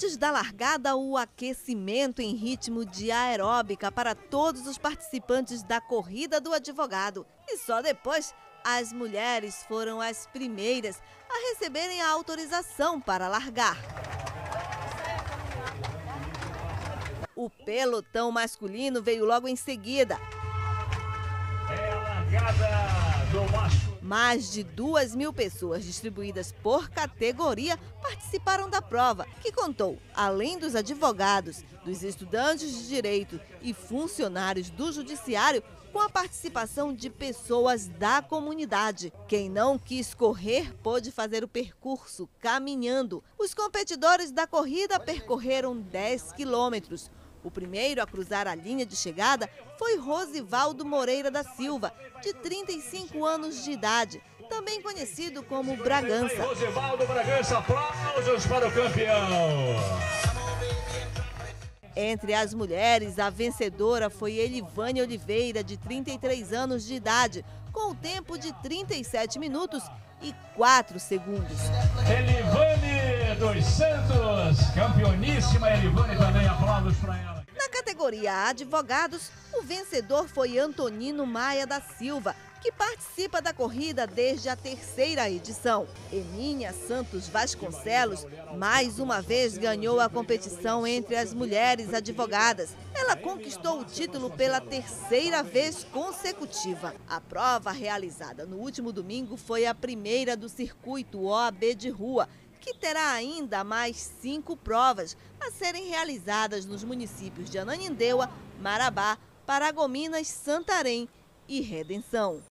Antes da largada, o aquecimento em ritmo de aeróbica para todos os participantes da Corrida do Advogado. E só depois, as mulheres foram as primeiras a receberem a autorização para largar. O pelotão masculino veio logo em seguida. É a largada do macho. Mais de 2.000 pessoas distribuídas por categoria participaram da prova, que contou, além dos advogados, dos estudantes de direito e funcionários do judiciário, com a participação de pessoas da comunidade. Quem não quis correr pôde fazer o percurso caminhando. Os competidores da corrida percorreram 10 quilômetros. O primeiro a cruzar a linha de chegada foi Rosivaldo Moreira da Silva, de 35 anos de idade, também conhecido como Bragança. Rosivaldo Bragança, aplausos para o campeão. Entre as mulheres, a vencedora foi Elivane Oliveira, de 33 anos de idade, com o tempo de 37 minutos e 4 segundos. Elivane dos Santos, campeoníssima Elivane também, aplausos para ela. Na categoria Advogados, o vencedor foi Antonino Maia da Silva, que participa da corrida desde a 3ª edição. Eminha Santos Vasconcelos, mais uma vez, ganhou a competição entre as mulheres advogadas. Ela conquistou o título pela 3ª vez consecutiva. A prova realizada no último domingo foi a primeira do circuito OAB de rua, que terá ainda mais 5 provas a serem realizadas nos municípios de Ananindeua, Marabá, Paragominas, Santarém e Redenção.